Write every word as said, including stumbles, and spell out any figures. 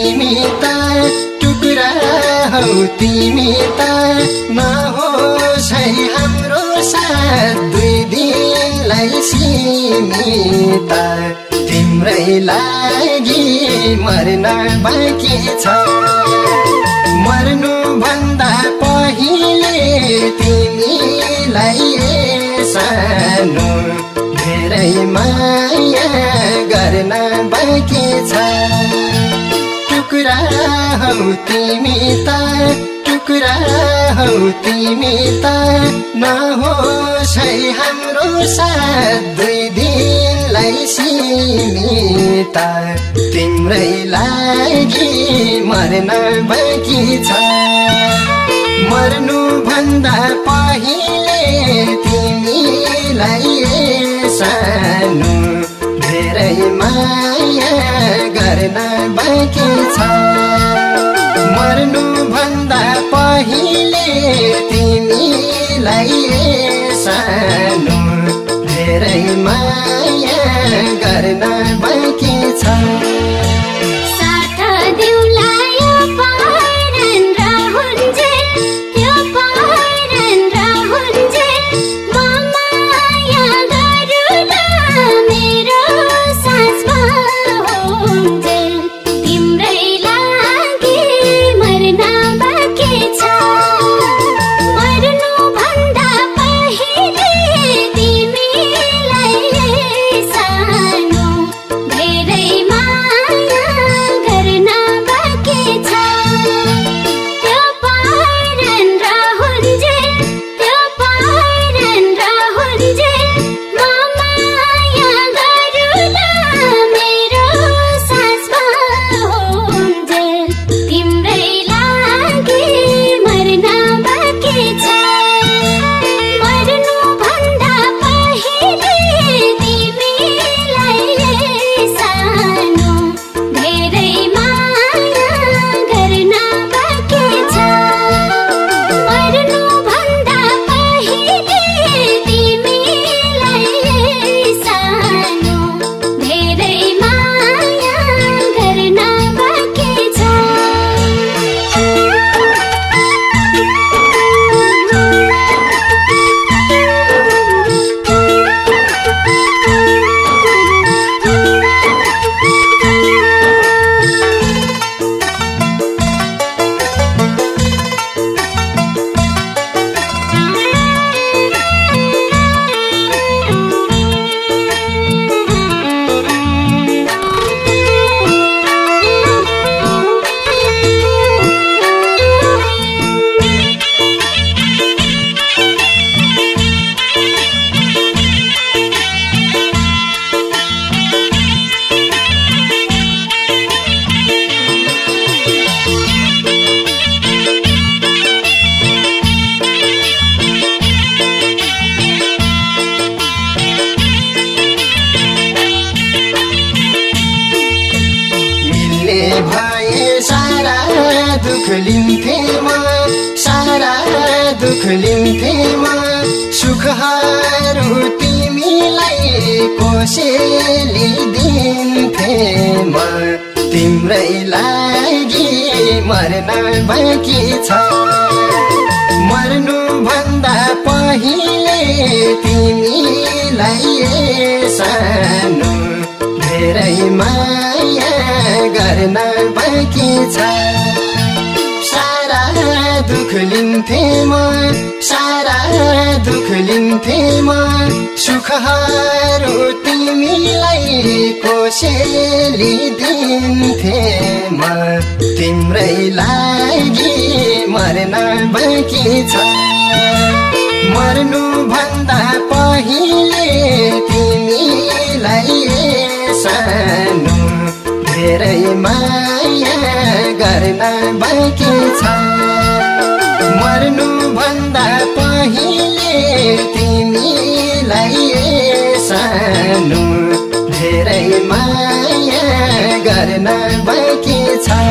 तिमी त टुक्रा हौ तिमी त नहोस् है हाम्रो साथ दुई दिनलाई सीमित तिम्रै लागि मर्न बाँकी छ मर्नु भन्दा पहिले तिमीलाई सानो धेरै माया गर्न बाँकी छ टुक्रा हौ तिमी त टुक्रा हौ तिमी त नहोस् है हाम्रो साथ दुई दिनलाई सीमित तिम्रै लागि मर्न बाँकी छ मर्नु भन्दा पहिले तिमीलाई सानो धेरै माया गर्न बाँकी छ मर्नु भन्दा पहिले तिमीलाई सानो धेरै माया गर्न बाँकी छ दुख लिन्थे म सारा दुख लिन्थे म सुखहरू तिमीलाई कोसेली दिन्थे म तिम्रै लागि मर्न बाँकी छ मर्नु भन्दा पहिले तिमीलाई सानो धेरै माया गर्न बाँकी छ सारा दुख लिन्थे म सारा दुख लिन्थे म सुखहरू तिमीलाई कोसेली दिन्थे म तिम्रै लागि मर्न बाँकी छ मर्नु भन्दा पहिले तिमीलाई सानो धेरै माया गर्न बाँकी छ मर्नु भन्दा पहिले तिमीलाई सानो धेरै माया गर्न बाँकी छ।